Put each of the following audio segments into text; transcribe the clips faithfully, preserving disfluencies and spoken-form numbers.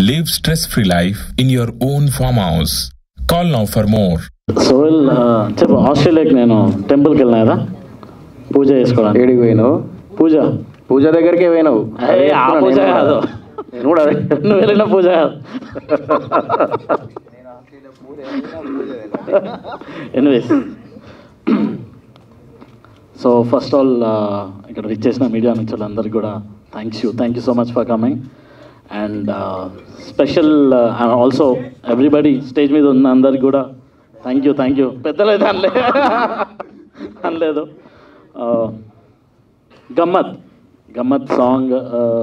Live stress-free life in your own farmhouse. Call now for more. Sohel చెప్పు, ఆస్ట్రేలియాకి నేను టెంపుల్కి వెళ్ళినా కదా పూజ చేసుకోవడానికి. ఏడికి పోయినావు? పూజ పూజ దగ్గరికే పోయినావు? అదే ఆ పూజ కాదు, నేను కూడా అదే నువ్వు వెళ్ళిన పూజ కాదు. ఎనీవేస్, సో ఫస్ట్ ఆల్ ఇక్కడ రీచ్ చేసిన మీడియా నుంచి వాళ్ళందరికీ కూడా thanks you thank you so much for coming. And special also everybody stage మీద ఉన్న అందరికి కూడా థ్యాంక్ యూ థ్యాంక్ యూ పెద్దలేదు అనలే అనలేదు. గమ్మత్ గమ్మత్ సాంగ్,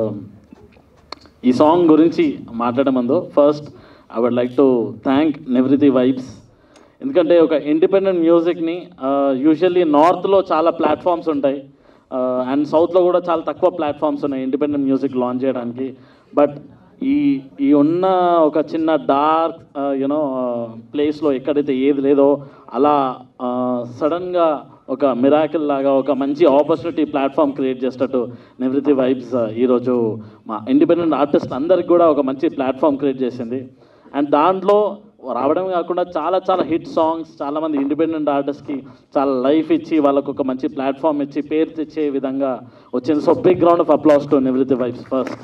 ఈ సాంగ్ గురించి మాట్లాడే ముందు first I would like to thank Nevrithi Vibes. ఎందుకంటే ఒక ఇండిపెండెంట్ మ్యూజిక్ని యూజువల్లీ నార్త్లో చాలా ప్లాట్ఫామ్స్ ఉంటాయి అండ్ సౌత్లో కూడా చాలా తక్కువ ప్లాట్ఫామ్స్ ఉన్నాయి ఇండిపెండెంట్ మ్యూజిక్ లాంచ్ చేయడానికి. బట్ ఈ ఈ ఉన్న ఒక చిన్న డార్క్ యూనో ప్లేస్లో ఎక్కడైతే ఏది లేదో అలా సడన్గా ఒక మిరాకిల్ లాగా ఒక మంచి ఆపర్చునిటీ ప్లాట్ఫామ్ క్రియేట్ చేసేటట్టు నెవ్రితి వైబ్స్ ఈరోజు మా ఇండిపెండెంట్ ఆర్టిస్ట్ అందరికి కూడా ఒక మంచి ప్లాట్ఫామ్ క్రియేట్ చేసింది. అండ్ దాంట్లో రావడమే కాకుండా చాలా చాలా హిట్ సాంగ్స్, చాలామంది ఇండిపెండెంట్ ఆర్టిస్ట్కి చాలా లైఫ్ ఇచ్చి వాళ్ళకు ఒక మంచి ప్లాట్ఫామ్ ఇచ్చి పేరు తెచ్చే విధంగా వచ్చింది. So big ground of applause to Nevrithi Vibes first.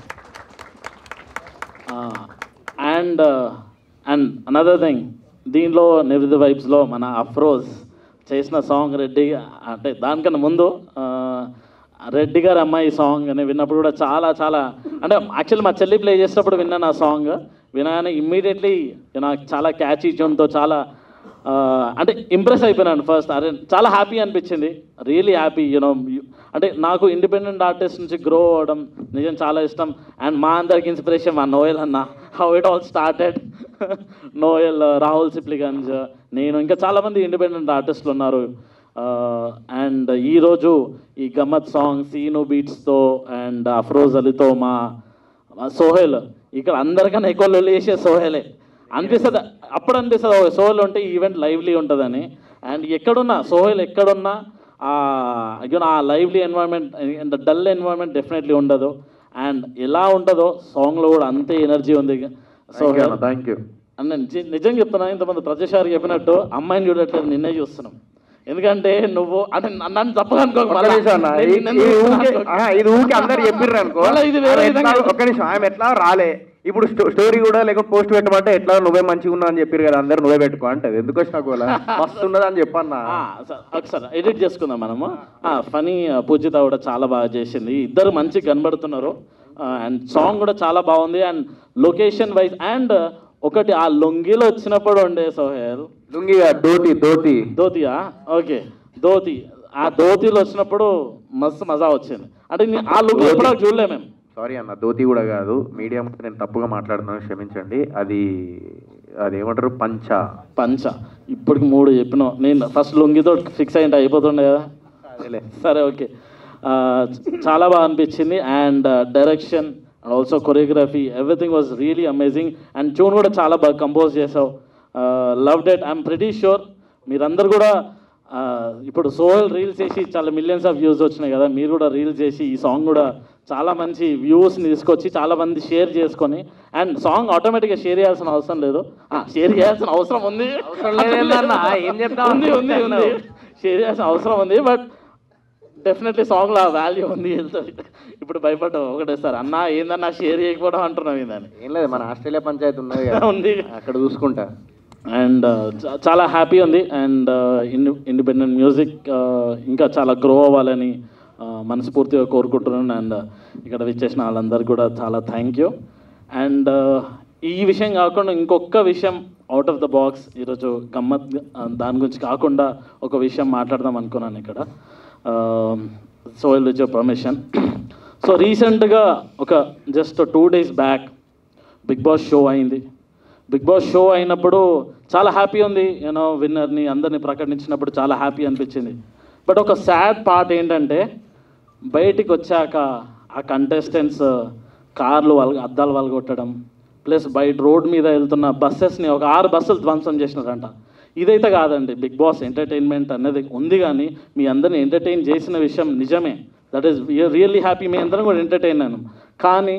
And and another thing, దీనిలో నెవ్రితి వైబ్స్లో మన అఫ్రోజ్ చేసిన సాంగ్ రెడ్డి, అంటే దానికన్నా ముందు రెడ్డి గారి అమ్మాయి సాంగ్ అని విన్నప్పుడు కూడా చాలా చాలా అంటే యాక్చువల్లీ మా చెల్లి ప్లే చేసినప్పుడు విన్నాను ఆ సాంగ్. వినగానే ఇమ్మీడియట్లీ నాకు చాలా క్యాచీ ట్యూన్తో చాలా అంటే ఇంప్రెస్ అయిపోయినాను ఫస్ట్. అరే చాలా హ్యాపీ అనిపించింది, రియలీ హ్యాపీ యూనో. అంటే నాకు ఇండిపెండెంట్ ఆర్టిస్ట్ నుంచి గ్రో అవ్వడం నిజం చాలా ఇష్టం. అండ్ మా అందరికి ఇన్స్పిరేషన్ మా నోయల్ అన్న, how it all started. Noel, Rahul Sipligunj, నేను, ఇంకా చాలామంది ఇండిపెండెంట్ ఆర్టిస్టులు ఉన్నారు. అండ్ ఈరోజు ఈ గమ్మత్ సాంగ్ సీను బీట్స్తో అండ్ అఫ్రోజ్ అలీతో మా సోహెల్, ఇక్కడ అందరికన్నా ఎక్కువ లొల్లి చేసే సోహెలే అనిపిస్తుంది. అప్పుడు అనిపిస్తుంది సోహెల్ ఉంటే ఈవెంట్ లైవ్లీ ఉంటుందని. అండ్ ఎక్కడున్నా సోహెల్ ఎక్కడున్నా యూనో ఆ lively environment, dull environment definitely ఉండదు. అండ్ ఎలా ఉంటుందో సాంగ్లో కూడా అంతే ఎనర్జీ ఉంది. Sohel thank you. అండ్ నేను నిజంగా చెప్తున్నా, ఇంతమంది ప్రతిసారి చెప్పినట్టు అమ్మాయిని చూడట్లేదు, నిన్నే చూస్తున్నాం. ఎందుకంటే నువ్వు అంటే నన్ను తప్పగా అనుకో, ఇది ఊరికి అందరు చెప్పిర్రు అనుకో, ఒక్క నిమిషం ఆమె ఎట్లా రాలే, ఇప్పుడు స్టోరీ కూడా లేకపోతే పోస్ట్ పెట్టమంటే ఎట్లా నువ్వే మంచిగా ఉన్నావు అని చెప్పారు కదా, అందరు నువ్వే పెట్టుకో అంటే ఎందుకు వచ్చినా మస్తు ఉన్నది అని చెప్పన్నా. ఒకసారి ఎడిట్ చేసుకుందాం మనము. ఫనీ పూజిత కూడా చాలా బాగా చేసింది, ఇద్దరు మంచిగా కనబడుతున్నారు. అండ్ సాంగ్ కూడా చాలా బాగుంది. అండ్ లొకేషన్ వైజ్ అండ్ ఒకటి ఆ లొంగిలో వచ్చినప్పుడు ఉండే సోహెల్, లుంగి ధోతి ధోతి ధోతియా ఓకే ధోతి, ఆ ధోతిలో వచ్చినప్పుడు మస్తు మజా వచ్చింది. అంటే ఆ లుంగి ఎప్పుడో చూడలే మేము. సారీ అన్న, ధోతి కూడా కాదు, మీడియా నేను తప్పుగా మాట్లాడుతున్నాను, క్షమించండి. అది అదేమంటారు, పంచ పంచ. ఇప్పటికి మూడు చెప్పినావు, నేను ఫస్ట్ లొంగితో ఫిక్స్ అయ్యింటే అయిపోతుండే కదా. సరే ఓకే, చాలా బాగా అనిపించింది. And direction and also choreography, everything was really amazing. And tune కూడా చాలా బాగా కంపోజ్ చేసావు, loved it. I'm pretty sure మీరందరూ కూడా ఇప్పుడు సోహెల్ రీల్స్ చేసి చాలా మిలియన్స్ ఆఫ్ వ్యూస్ వచ్చినాయి కదా, మీరు కూడా రీల్స్ చేసి ఈ సాంగ్ కూడా చాలా మంచి వ్యూస్ని తీసుకొచ్చి చాలా మంది షేర్ చేసుకొని, అండ్ సాంగ్ ఆటోమేటిక్గా షేర్ చేయాల్సిన అవసరం లేదు, షేర్ చేయాల్సిన అవసరం ఉంది, ఉంది ఉంది ఉంది షేర్ చేయాల్సిన అవసరం ఉంది. బట్ డెఫినెట్లీ సాంగ్లో ఆ వాల్యూ ఉంది, వెళ్తుంది. ఇప్పుడు భయపడ్డావు ఒకటే సార్ అన్న ఏందన్నా షేర్ చేయకపోవడం అంటున్నావు ఏందని. ఏం లేదు, మన ఆస్ట్రేలియా పంచాయతీ ఉన్నది ఉంది, అక్కడ చూసుకుంటా. అండ్ చాలా హ్యాపీ ఉంది. అండ్ ఇండిపెండెంట్ మ్యూజిక్ ఇంకా చాలా గ్రో అవ్వాలని మనస్ఫూర్తిగా కోరుకుంటున్నాను. అండ్ ఇక్కడ విచ్చేసిన వాళ్ళందరికీ కూడా చాలా థ్యాంక్ యూ. అండ్ ఈ విషయం కాకుండా ఇంకొక విషయం అవుట్ ఆఫ్ ద బాక్స్, ఈరోజు గమ్మత్ దాని గురించి కాకుండా ఒక విషయం మాట్లాడదాం అనుకున్నాను ఇక్కడ. Sohel with your permission. So రీసెంట్గా ఒక just two days back Bigg Boss show అయింది. బిగ్ బాస్ షో అయినప్పుడు చాలా హ్యాపీ ఉంది, యూనో విన్నర్ని అందరినీ ప్రకటించినప్పుడు చాలా హ్యాపీ అనిపించింది. బట్ ఒక సాడ్ పార్ట్ ఏంటంటే బయటికి వచ్చాక ఆ కంటెస్టెంట్స్ కార్లు వాళ్ళ అద్దాలు వాళ్ళగొట్టడం, ప్లస్ బయట రోడ్ మీద వెళ్తున్న బస్సెస్ని ఒక ఆరు బస్సులు ధ్వంసం చేసినారంట. ఇదైతే కాదండి, బిగ్ బాస్ ఎంటర్టైన్మెంట్ అనేది ఉంది, కానీ మీ అందరిని ఎంటర్టైన్ చేసిన విషయం నిజమే, దట్ ఈస్ రియల్లీ హ్యాపీ, మీ అందరం కూడా ఎంటర్టైన్ అయ్యాను. కానీ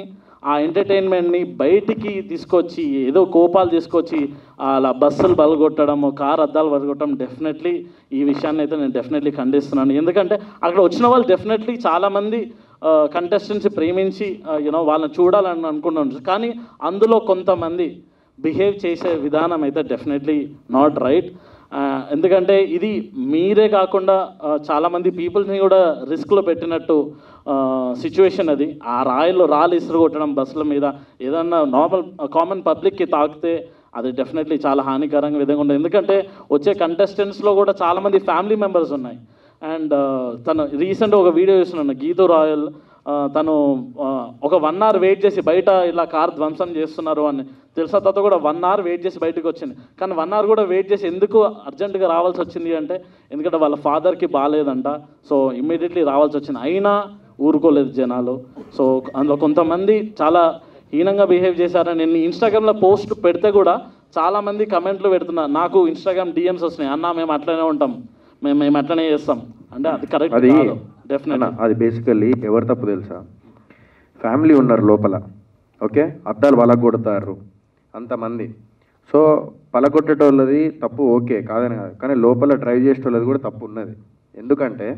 ఆ ఎంటర్టైన్మెంట్ని బయటికి తీసుకొచ్చి ఏదో కోపాలు తీసుకొచ్చి అలా బస్సులు బలగొట్టడము, కార్ అద్దాలు బలగొట్టడం డెఫినెట్లీ ఈ విషయాన్ని అయితే నేను డెఫినెట్లీ ఖండిస్తున్నాను. ఎందుకంటే అక్కడ వచ్చిన వాళ్ళు డెఫినెట్లీ చాలామంది కంటెస్టెంట్స్ ప్రేమించి యూనో వాళ్ళని చూడాలని అనుకుంటున్నారు. కానీ అందులో కొంతమంది బిహేవ్ చేసే విధానం అయితే డెఫినెట్లీ నాట్ రైట్. ఎందుకంటే ఇది మీరే కాకుండా చాలామంది పీపుల్స్ని కూడా రిస్క్లో పెట్టినట్టు సిచ్యువేషన్ అది. ఆ రాయిలో రాళ్ళు ఇసురు కొట్టడం బస్సుల మీద ఏదన్నా నార్మల్ కామన్ పబ్లిక్కి తాకితే అది డెఫినెట్లీ చాలా హానికరంగా విధంగా ఉంటుంది. ఎందుకంటే వచ్చే కంటెస్టెంట్స్లో కూడా చాలామంది ఫ్యామిలీ మెంబర్స్ ఉన్నాయి. అండ్ తను రీసెంట్గా ఒక వీడియో చూస్తున్నాను, గీతూ రాయల్ తను ఒక వన్ అవర్ వెయిట్ చేసి బయట ఇలా కార్ ధ్వంసం చేస్తున్నారు అని తెలిసిన తర్వాత కూడా వన్ అవర్ వెయిట్ చేసి బయటకు వచ్చింది. కానీ వన్ అవర్ కూడా వెయిట్ చేసి ఎందుకు అర్జెంటుగా రావాల్సి వచ్చింది అంటే ఎందుకంటే వాళ్ళ ఫాదర్కి బాగాలేదంట, సో ఇమ్మీడియట్లీ రావాల్సి వచ్చింది. అయినా ఊరుకోలేదు జనాలు. సో అందులో కొంతమంది చాలా హీనంగా బిహేవ్ చేశారని నేను ఇన్స్టాగ్రామ్లో పోస్ట్ పెడితే కూడా చాలామంది కమెంట్లు పెడుతున్నారు. నాకు ఇన్స్టాగ్రామ్ డిఎమ్స్ వస్తున్నాయి, అన్న మేము అట్లనే ఉంటాం, మేము మేము అట్లనే చేస్తాం అంటే అది కరెక్ట్ కాదు. డెఫినెట్ అది బేసికల్లీ ఎవరు తప్పు తెలుసా? ఫ్యామిలీ ఉన్నారు లోపల, ఓకే, అద్దాలు పలగొడతారు అంతమంది. సో పలగొట్టేటోళ్ళది తప్పు ఓకే కాదని కాదు, కానీ లోపల డ్రైవ్ చేసేటోళ్ళది కూడా తప్పు ఉన్నది. ఎందుకంటే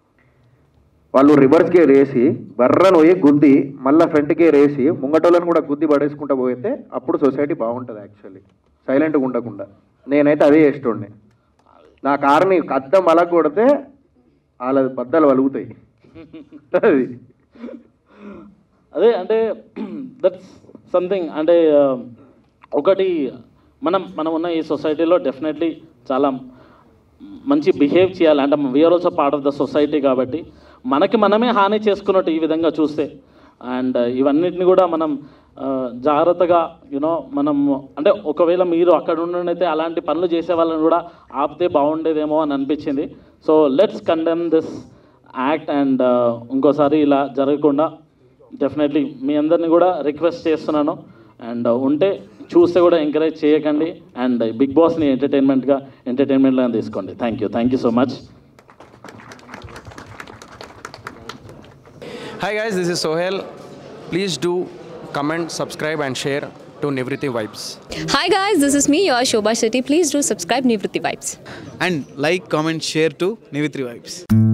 వాళ్ళు రివర్స్ గేర్ వేసి బర్రను పోయి గుద్ది మళ్ళీ ఫ్రంట్ గేర్ వేసి ముంగటోళ్ళని కూడా గుద్ది పడేసుకుంటూ పోతే అప్పుడు సొసైటీ బాగుంటుంది. యాక్చువల్లీ సైలెంట్గా ఉండకుండా నేనైతే అదే చేస్తుండే. నా కారుని అద్దం పలగొడితే వాళ్ళ బద్దలు వలుగుతాయి. అది అదే అంటే దట్స్ సంథింగ్. అంటే ఒకటి మనం మనం ఉన్న ఈ సొసైటీలో డెఫినెట్లీ చాలా మంచి బిహేవ్ చేయాలి. అంటే we are also part of the society కాబట్టి మనకి మనమే హాని చేసుకున్నట్టు ఈ విధంగా చూస్తే. అండ్ ఇవన్నిటిని కూడా మనం జాగ్రత్తగా యూనో మనం అంటే ఒకవేళ మీరు అక్కడ ఉండనైతే అలాంటి పనులు చేసే వాళ్ళని కూడా ఆపితే బాగుండేదేమో అని అనిపించింది. So let's condemn this act and ఇంకోసారి ఇలా జరగకుండా డెఫినెట్లీ మీ అందరినీ కూడా రిక్వెస్ట్ చేస్తున్నాను. అండ్ ఉంటే చూస్తే కూడా ఎంకరేజ్ చేయకండి అండ్ బిగ్ బాస్ని ఎంటర్టైన్మెంట్గా ఎంటర్టైన్మెంట్గా తీసుకోండి. Thank you thank you so much. Hi guys, this is Sohail. Please do comment, subscribe and share to Nivritti Vibes. Hi guys, this is me, your Shobha Shetty. Please do subscribe Nivritti Vibes. And like, comment, share to Nivritti Vibes.